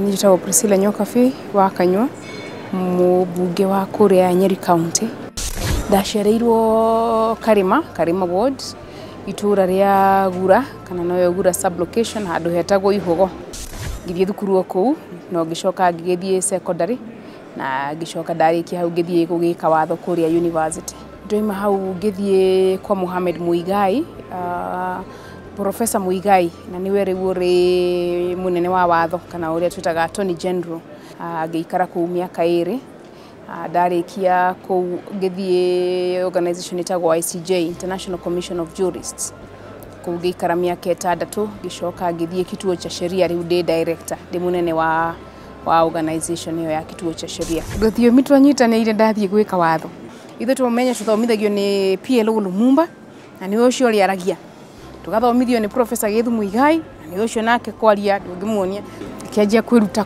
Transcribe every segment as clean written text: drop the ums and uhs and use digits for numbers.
Njitagwo Priscila Nyokabi wa Kanywa, Mumbunge wa kuria Nyeri Kaunti. Ndacereirwo Karima ward, itura ria Gura kana noyo Gura sub location handu hetagwo Ihogo. Ngithie thukuru kuu no ngicoka ngigithie secondary na ngicoka ndarikia hau ngithie gugika watho kuria university. Ndoima hau ngithie kwa Mohamed Muigai, Professor Muigai na niwe riu ri munene wa watho kana uria twitaga Attorney General. Ngiikara ku miaka 2 ndarikia ku ngithie organization itagwo ICJ, International Commission of Jurists. Ngiikara miaka 6 ngicoka ngithie kituo cha sheria riu ndi director ndi munene wa organization iyo ya kituo cha sheria. Rũthiomi twanyitanĩire ndathie gwika watho. Ithuĩ tũmenye tũthomithagio ni PLO Lumumba na ni ucio ri aragia. Tugathomithio ni Professor Gethu Muigai na ni ucio nake kwaria ngimuonia kianjia kwiruta.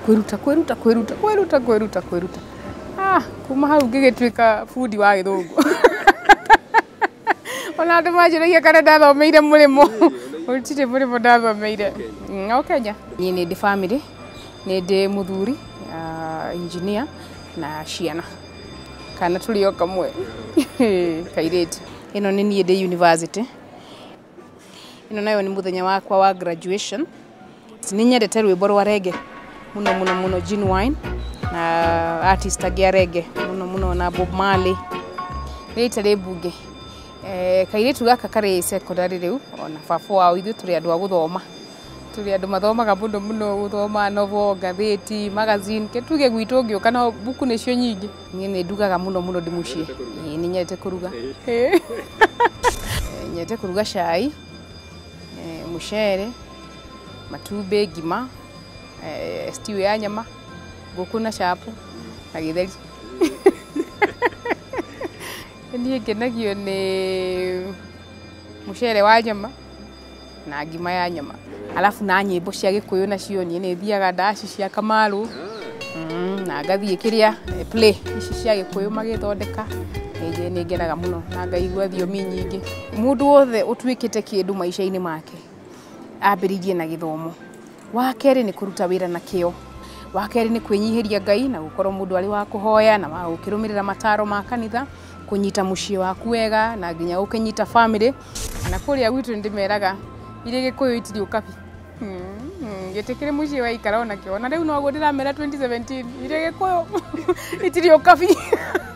Kuma hau ngigituika fundi wa githungu. Ona andu manjiragia kana ndathomeire murimo. Utire murimo ndathomeire. Kenya. Ni ndi family, ni ndi muthuri, engineer na ciana. Kana tulio kamwe. Kairete. Ino ni nie ndi university. Ino nayo ni muthenya wakwa wa graduation. Ni nyendete rwimbo rwa reggae muno genuine na artist agia reggae muno na Bob Marley. Rita Mumbunge kairetu gaka kare secondary riu ona baba wao ithu turi andu a guthoma. Turi andu mathomaga muno guthoma novel, gatheti, magazine, ketuge gwitu ngioka na buku nicio nyingi. Nie ni ndugaga muno ndi mucii. Ni nyendete kuruga. Nyendete kuruga cai, mucere, matumbe, ngima, stew ya nyama, nguku na chapo na githeri. Ni ngenagio ni mucere wa nyama na ngima ya nyama. Alafu na nyimbo cia Gikuyu nacio ni thiaga ndaci cia Kamaru. Na ngathie kiria play ici cia Gikuyu magithondeka. Ni ngenaga muno na ngaigua thiomi nyingi. Mundu wothe utwikite kindu maisha-ini make ambiririe na githomo. Wa keri ni kuruta wira na kio. Wa keri ni kwinyihiria Ngai na gukorwo mundu ari wa kuhoya na wa gukirumirira mataro ma kanitha, kunyita mucii waku wega na nginya ukinyita family. Na kuria gwitu ndimeraga ire Gikuyu itiri ukabi. Getekire mucii wa ikara ona kio. Na riu no go ndiramera 2017 ire Gikuyu itiri ukabi.